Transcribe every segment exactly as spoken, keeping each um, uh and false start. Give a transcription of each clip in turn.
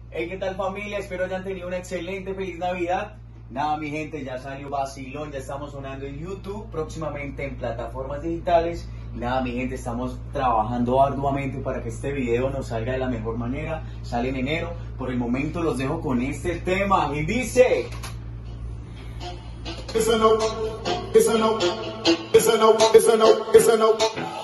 Hey, ¿qué tal, familia? Espero hayan tenido una excelente feliz Navidad. Nada, mi gente, ya salió Vacilón, ya estamos sonando en YouTube, próximamente en plataformas digitales. Nada, mi gente, estamos trabajando arduamente para que este video nos salga de la mejor manera. Sale en enero. Por el momento los dejo con este tema y dice... It's a no, it's a no, it's a no, it's a no, it's a no.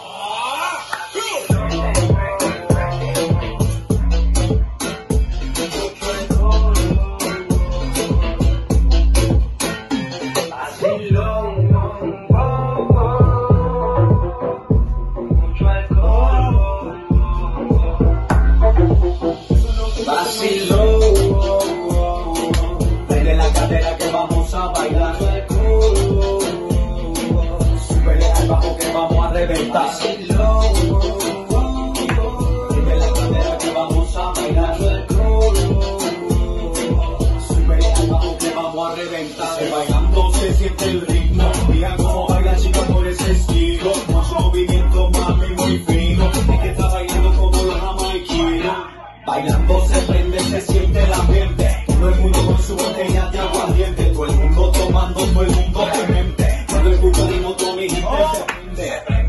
Vacilón, prende la cadera que vamos a bailar. Súbele al bajo que vamos a reventar. Vacilón, prende la cadera que vamos a bailar. Súbele al bajo que vamos a reventar. Se bailando se siente el ritmo. Mira cómo baila chica por ese estilo. Mucho movimiento, mami, muy fino. Es que está bailando como los jamaiquinos. Bailando se prende, se siente el ambiente. Todo el mundo con su botella de aguardiente. Todo el mundo tomando, todo el mundo demente. Cuando escucha el ritmo, todo mi gente se prende.